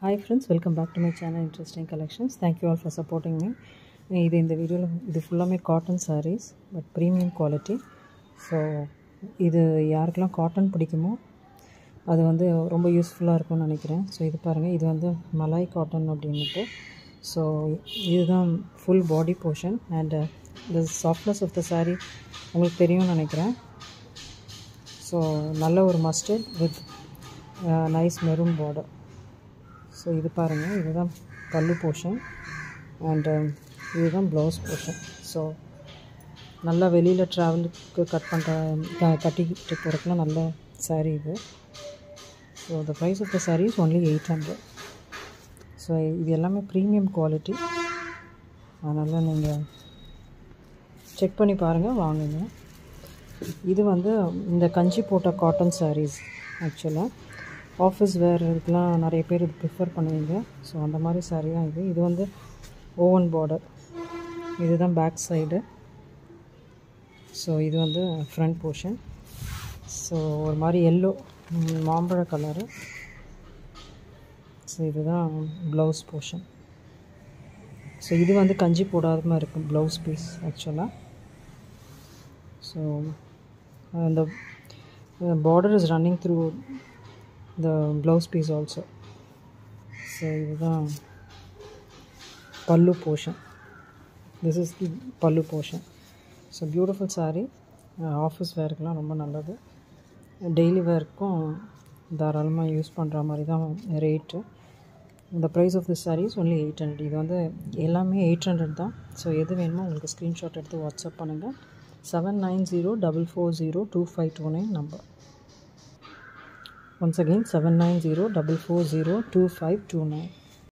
Hi friends, welcome back to my channel Interesting Collections. Thank you all for supporting me. இது இந்த வீடியோல இது ஃபுல்லாமே cotton sarees but premium quality. So இது யாருக்கெல்லாம் காட்டன் பிடிக்குமோ அது வந்து ரொம்ப யூஸ்ஃபுல்லாக இருக்கும்னு நினைக்கிறேன். ஸோ இது பாருங்கள், இது வந்து மலாய் காட்டன் அப்படின்ட்டு. ஸோ இதுதான் full body portion and the softness of the saree உங்களுக்கு தெரியும்னு நினைக்கிறேன். ஸோ நல்ல ஒரு mustard with nice maroon border. So இது பாருங்கள், இதுதான் பல்லு போர்ஷன் அண்ட் இதுதான் ப்ளவுஸ் போர்ஷன். ஸோ நல்லா வெளியில் ட்ராவலுக்கு கட்டிக்கிட்டு போகிறதுக்குலாம் நல்ல saree இது. So the price of the saree is only 800. So இது எல்லாமே ப்ரீமியம் குவாலிட்டி, அதனால் நீங்கள் செக் பண்ணி பாருங்கள், வாங்குங்க. இது வந்து இந்த கஞ்சி போட்ட காட்டன் sarees. ஆக்சுவலாக ஆஃபீஸ் வேர் இதுக்கெலாம் நிறைய பேர் இது ப்ரிஃபர் பண்ணுவீங்க. ஸோ அந்த மாதிரி saree தான் இது. இது வந்து ஓவன் பார்டர், இதுதான் பேக் சைடு. ஸோ இது வந்து ஃப்ரண்ட் போர்ஷன். ஸோ ஒரு மாதிரி எல்லோ மாம்பழ கலரு. ஸோ இதுதான் ப்ளவுஸ் போர்ஷன். ஸோ இது வந்து கஞ்சி போடாமல் இருக்கும் ப்ளவுஸ் பீஸ் ஆக்சுவலாக. ஸோ அந்த border is running through the blouse piece also. So இதுதான் pallu portion. this is the pallu portion. So beautiful saree. Office வேர்க்கெலாம் ரொம்ப நல்லது, டெய்லி வேர்க்கும் தாராளமாக யூஸ் பண்ணுற மாதிரி தான் ரேட்டு. இந்த price of the saree is only 800. இது வந்து எல்லாமே 800 தான். ஸோ எது வேணுமோ உங்களுக்கு ஸ்க்ரீன்ஷாட் எடுத்து வாட்ஸ்அப் பண்ணுங்கள். 7904402529 நம்பர். Once again 7904402529.